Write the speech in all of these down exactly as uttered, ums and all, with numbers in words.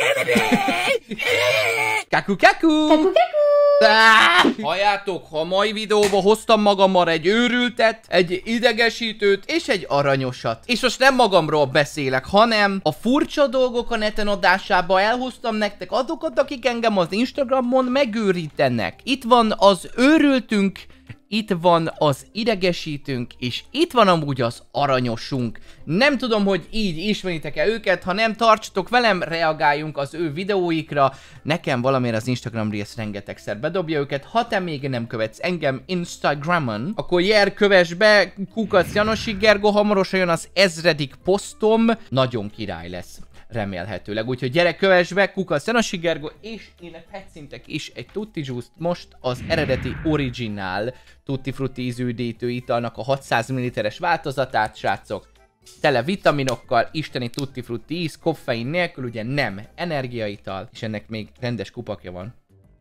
Kaku kaku! Kaku kaku! Halljátok, ha a mai videóban hoztam magammal egy őrültet, egy idegesítőt és egy aranyosat. És most nem magamról beszélek, hanem a furcsa dolgok a neten adásába elhoztam nektek azokat, akik engem az Instagramon megőrítenek. Itt van az őrültünk, itt van az idegesítőnk, és itt van amúgy az aranyosunk. Nem tudom, hogy így ismeritek-e őket, ha nem, tartsatok velem, reagáljunk az ő videóikra. Nekem valamiért az Instagram Reels rengetegszer bedobja őket. Ha te még nem követsz engem Instagramon, akkor jár, kövess be, Kukac Janosi Gergo, hamarosan jön az ezredik posztom. Nagyon király lesz. Remélhetőleg. Úgyhogy gyere, kövess be, Kukac Janosi Gergo, és én fetszintek is egy Tutti Juice-t most az eredeti original Tutti Frutti ízű üdítő italnak a hatszáz milliliteres változatát, srácok. Tele vitaminokkal, isteni Tutti Frutti íz, koffein nélkül, ugye nem energiaital, és ennek még rendes kupakja van.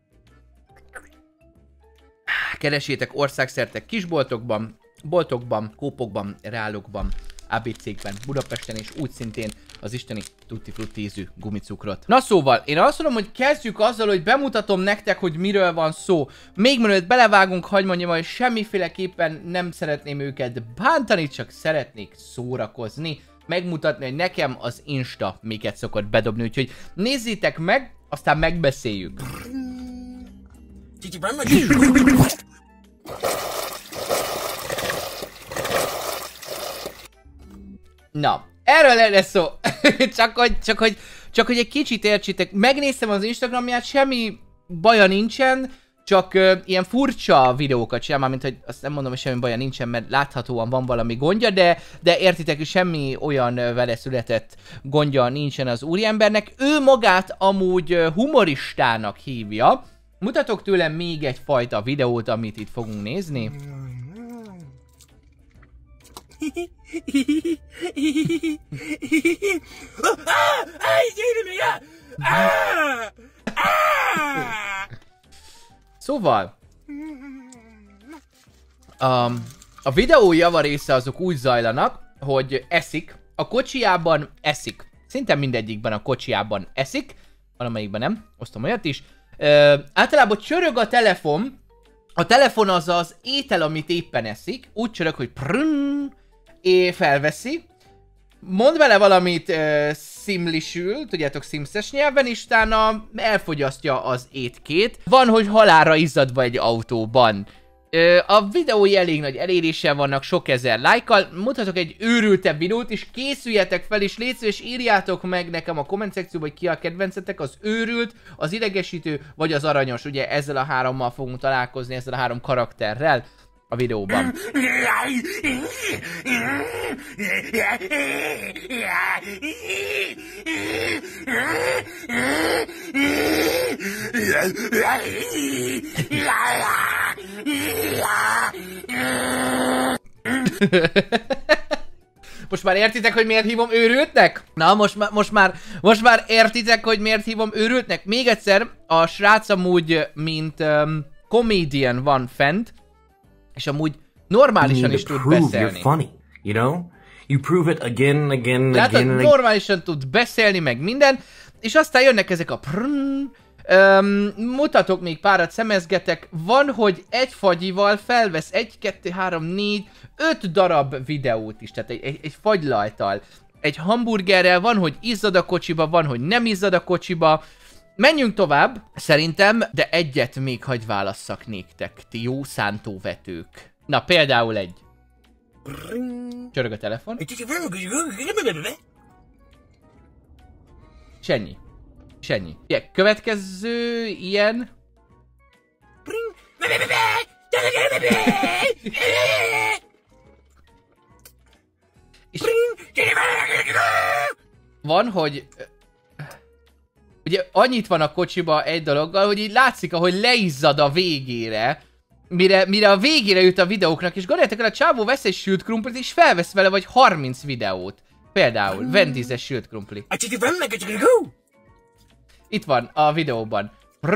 Keresétek országszerte kisboltokban, boltokban, kópokban, reálokban, á bé cékben, Budapesten, és úgy szintén az isteni Tutti Frutti ízű gumicukrot. Na szóval, én azt mondom, hogy kezdjük azzal, hogy bemutatom nektek, hogy miről van szó. Még mielőtt belevágunk, hagyj mondjam, hogy semmiféleképpen nem szeretném őket bántani, csak szeretnék szórakozni, megmutatni, hogy nekem az Insta miket szokott bedobni, úgyhogy nézzétek meg, aztán megbeszéljük. Na, erről lenne szó. csak, hogy, csak, hogy, csak hogy egy kicsit értsétek. Megnéztem az Instagramját, semmi baja nincsen, csak uh, ilyen furcsa videókat csinál, mint hogy azt nem mondom, hogy semmi baja nincsen, mert láthatóan van valami gondja, de, de értitek, hogy semmi olyan uh, vele született gondja nincsen az úriembernek. Ő magát amúgy uh, humoristának hívja. Mutatok tőle még egyfajta videót, amit itt fogunk nézni. Szóval um, a videó javarésze azok úgy zajlanak, hogy eszik, a kocsijában eszik. Szinte mindegyikben a kocsijában eszik, valamelyikben nem, osztom olyat is. Uh, általában csörög a telefon, a telefon az az étel, amit éppen eszik, úgy csörög, hogy prrrn, és felveszi, mond vele valamit uh, szimlisül, tudjátok, szimszes nyelven, és utána elfogyasztja az étkét. Van, hogy halálra izzadva egy autóban. Uh, a videói elég nagy eléréssel vannak, sok ezer lájkkal. Mutatok egy őrültebb videót, és készüljetek fel, és légy szíves, írjátok meg nekem a komment szekcióban, hogy ki a kedvencetek, az őrült, az idegesítő, vagy az aranyos. Ugye ezzel a hárommal fogunk találkozni, ezzel a három karakterrel a videóban. Most már értitek, hogy miért hívom őrültnek? Na, most, ma most, már, most már értitek, hogy miért hívom őrültnek? Még egyszer, a srác amúgy, mint um, comedian van fent, és amúgy normálisan is tud beszélni. Funny, you know? You prove it again, again, Látod, again, again. normálisan tud beszélni, meg minden, és aztán jönnek ezek a prrrn, um, mutatok még párat, szemezgetek. Van, hogy egy fagyival felvesz egy, kettő, három, négy, öt darab videót is, tehát egy, egy, egy fagylajtal. Egy hamburgerrel, van, hogy izzad a kocsiba, van, hogy nem izzad a kocsiba. Menjünk tovább, szerintem, de egyet még hagy válasszak néktek, ti jó szántóvetők. Na, például egy. Csörög a telefon. És ennyi. És ennyi. Ilyen, következő ilyen. És van, hogy ugye annyit van a kocsiba egy dologgal, hogy így látszik, ahogy leizzad a végére, mire, mire a végére jut a videóknak, és gondoljátok el, a csávó vesz egy sült krumplit, és felvesz vele vagy harminc videót. Például, Vendizes sült krumpli. Itt van a videóban.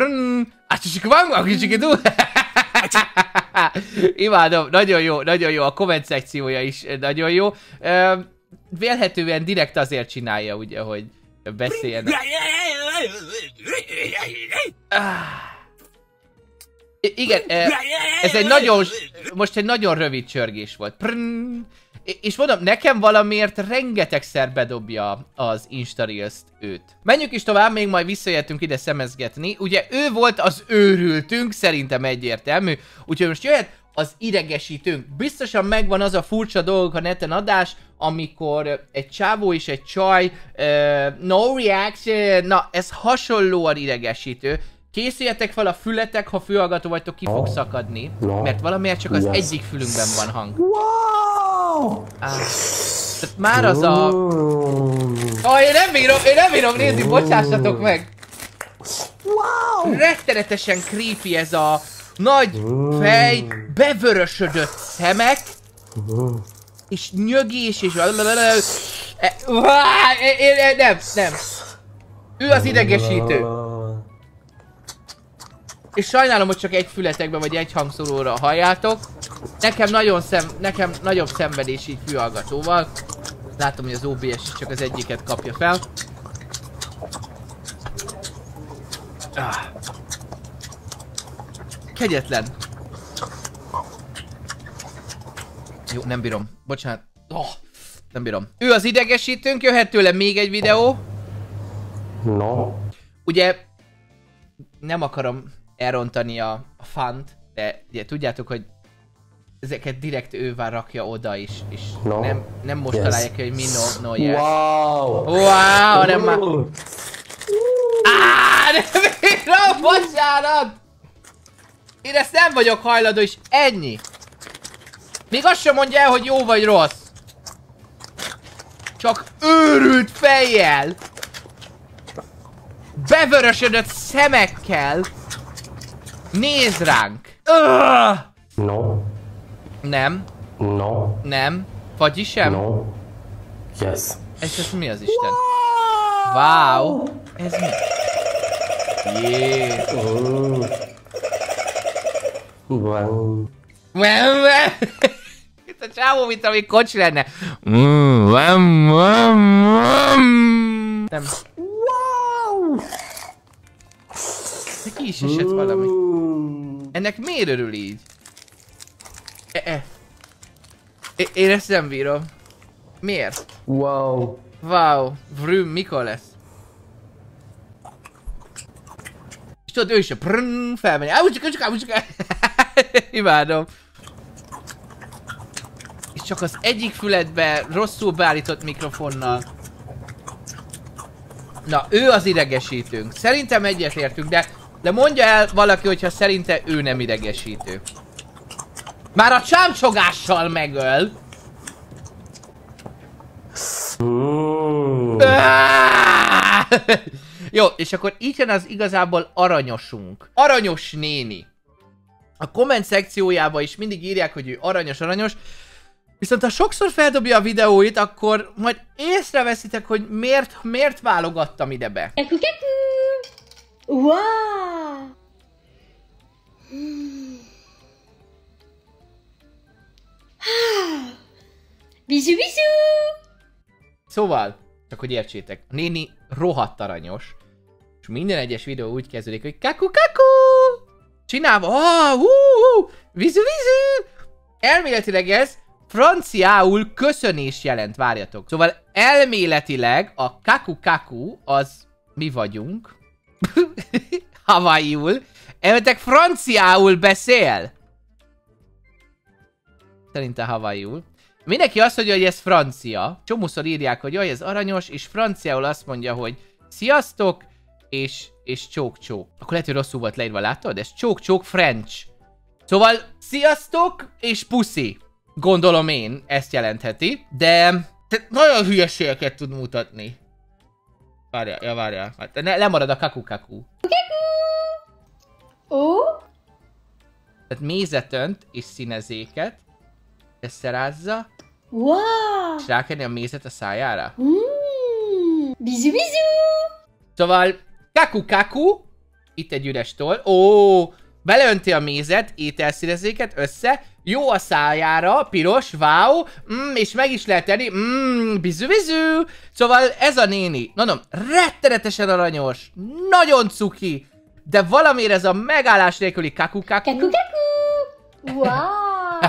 Imádom, nagyon jó, nagyon jó, a komment szekciója is nagyon jó. Vélhetően direkt azért csinálja, ugye, hogy beszéljenek. Ah. Igen, ez egy nagyon, most egy nagyon rövid csörgés volt. Prrrn. És mondom, nekem valamiért rengetegszer bedobja az Insta Reels-t őt. Menjünk is tovább, még majd visszajöttünk ide szemezgetni. Ugye ő volt az őrültünk, szerintem egyértelmű. Úgyhogy most jöhet az idegesítőnk. Biztosan megvan az a furcsa dolgok a neten adás, amikor egy csávó és egy csaj, uh, no reaction, na ez hasonlóan idegesítő. Készüljetek fel a fületek, ha fülhallgató vagytok, ki fog szakadni, mert valamiért csak az egyik fülünkben van hang. Ah, tehát már az a... Oh, én nem bírom, én nem bírom nézni, bocsássatok meg! Rettenetesen creepy ez a nagy fej, bevörösödött szemek, és nyögés, és... Nem, nem. Ő az idegesítő. És sajnálom, hogy csak egy fületekbe vagy egy hangszóróra halljátok. Nekem nagyon szem, nekem nagyobb szenvedés így fülhallgatóval. Látom, hogy az o bé es is csak az egyiket kapja fel. Ah. Kegyetlen. Jó, nem bírom. Bocsánat. Oh, nem bírom. Ő az idegesítőnk, jöhet tőle még egy videó. No. Ugye nem akarom elrontani a, a fant, de ugye tudjátok, hogy ezeket direkt ő vár rakja oda is, és no. nem, nem most yes. találják ki, hogy mi no, no yes. Wow! Wow, nem már... Áááá, nem bírom, bocsánat! Én ezt nem vagyok hajlandó, és ennyi! Még azt sem mondja el, hogy jó vagy rossz! Csak őrült fejjel! Bevörösödött szemekkel! Nézd ránk! Ugh! No. Nem. No. Nem. Fagyi sem? No. Yes. Ez, ez mi az Isten? Wow! Wow. Ez mi? Jé! Oh. Wow. Wow, wow. Itt a csávó, mint ami kocsi lenne. Mm, wow, wow, wow. Nem. Wow! De ki is esett valami. Ennek miért örül így? E -e. Én ezt nem bírom. Miért? Wow. Wow. Vrüm, mikor lesz? És tudod, ő is a prrrn felmenni. Áucsika, áucsika, áucsika. Imádom. És csak az egyik füledbe rosszul beállított mikrofonnal. Na, ő az idegesítőnk. Szerintem egyetértünk, de, de mondja el valaki, hogyha szerinte ő nem idegesítő. Már a csámcsogással megöl. Mm. Jó, és akkor így jön az igazából aranyosunk. Aranyos néni. A komment szekciójába is mindig írják, hogy ő aranyos-aranyos. Viszont ha sokszor feldobja a videóit, akkor majd észreveszitek, hogy miért, miért válogattam ide be. Wow! Bisu bisu! Szóval, csak hogy értsétek, a néni rohadt aranyos, és minden egyes videó úgy kezdődik, hogy kaku kaku! Csinálva, oh, hú, hú, vizu vizu! Elméletileg ez franciául köszönés jelent, várjatok. Szóval elméletileg a kaku kaku az mi vagyunk. Hawaiiul. Elmetek franciául beszél. Szerintem hawaiiul. Mindenki azt mondja, hogy ez francia. Csomószor írják, hogy jaj, ez aranyos, és franciául azt mondja, hogy sziasztok, és, és csók-csók. Akkor lehet, hogy rosszul volt leírva, látod? Ez csók-csók French. Szóval sziasztok, és puszi. Gondolom én, ezt jelentheti. De nagyon hülyeségeket tud mutatni. Várjál, ja várjál. Ne, lemarad a kaku-kaku. Ó? Tehát mézet önt, és színezéket. Összerázza. Wow! És rákenni a mézet a szájára. Mm. Bisu bisu! Szóval kaku-kaku. Itt egy üres toll. Ó, beleönti a mézet, ételszínezéket össze. Jó a szájára, piros, wow, mm, és meg is lehet tenni, mm, bizu bizu. Szóval ez a néni, mondom, rettenetesen aranyos, nagyon cuki, de valamiért ez a megállás nélküli kaku kaku. Kaku kaku! Wow!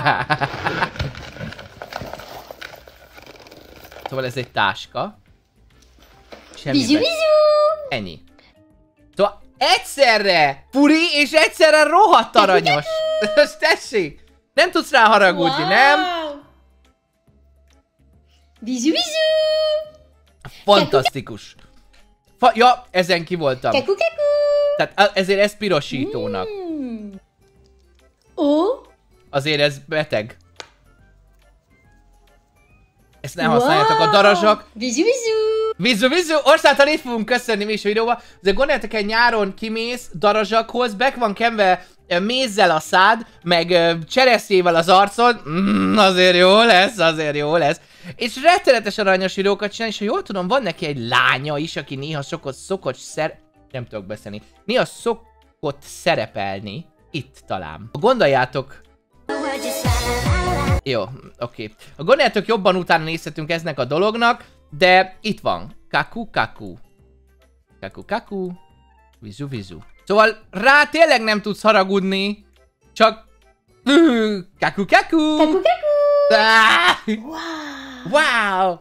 Szóval ez egy táska. Semmi Bizu be- bizu! Ennyi. Szóval egyszerre furi és egyszerre rohadt aranyos. Ezt tessék! Nem tudsz rá haragudni, Wow! nem? Bizu bizu! Fantasztikus. Fa ja, ezen ki voltam. Kaku kaku! Tehát ezért ez pirosítónak. Mm. Ó? Azért ez beteg. Ezt ne használjátok a darazsak. Bizu bizu! Vizu, vizu, országtal itt fogunk köszönni mi is a videóba. De gondoljátok, egy nyáron kimész darazsakhoz, bek van kenve ö, mézzel a szád, meg ö, cseresznyével az arcod. Mm, azért jó lesz, azért jó lesz. És rettenetes aranyos videókat csinál, és ha jól tudom, van neki egy lánya is, aki néha szokott, szokott szer... Nem tudok beszélni. Néha szokott szerepelni. Itt talán. Gondoljátok... Jó, oké. Okay. Gondoljátok, jobban utána nézhetünk eznek a dolognak, de itt van. Kaku kaku. Kaku kaku. Vizu vizu. Szóval rá tényleg nem tudsz haragudni, csak... Kaku kaku. Kaku kaku! Ah! Wow! Wow!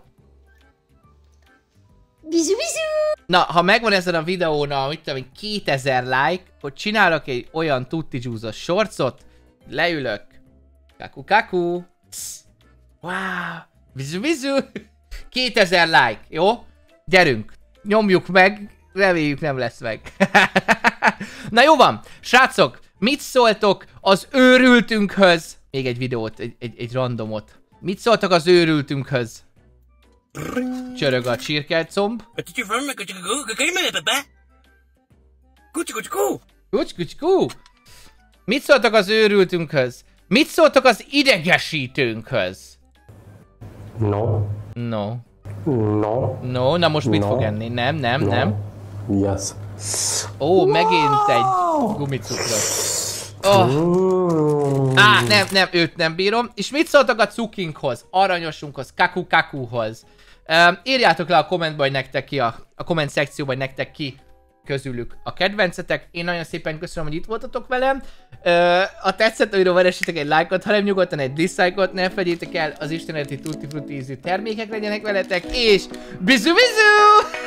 Bizu bizu! Na, ha megvan ezen a videón a, mit tudom én, kétezer like, hogy csinálok egy olyan tutti juice-os shortsot, leülök. Kaku kaku. Psz. Wow! Vizu vizu! kétezer like, jó? Gyerünk! Nyomjuk meg, reméljük nem lesz meg. Na jó van, srácok, mit szóltok az őrültünkhöz? Még egy videót, egy, egy, egy randomot. Mit szóltak az őrültünkhöz? Csörög a csirkelcomb. Kucs, kucs, kú! Mit szóltak az őrültünkhöz? Mit szóltak az idegesítőnkhöz? No. No. No. No, na most mit No. fog enni? Nem, nem, No. nem. Yes. Ó, megint egy gumicukrot. Oh. Mm. Á, nem, nem, őt nem bírom. És mit szóltak a cukinkhoz, aranyosunkhoz, kaku kakuhoz? Um, írjátok le a kommentbe, hogy nektek ki a, a komment szekcióban, hogy nektek ki közülük a kedvencetek. Én nagyon szépen köszönöm, hogy itt voltatok velem. Uh, a tetszett a videó, veressétek egy lájkot, ha nem nyugodtan egy dislike-ot, ne felejtjétek el, az isteneti tutti frutti ízű termékek legyenek veletek, és bizu bizu!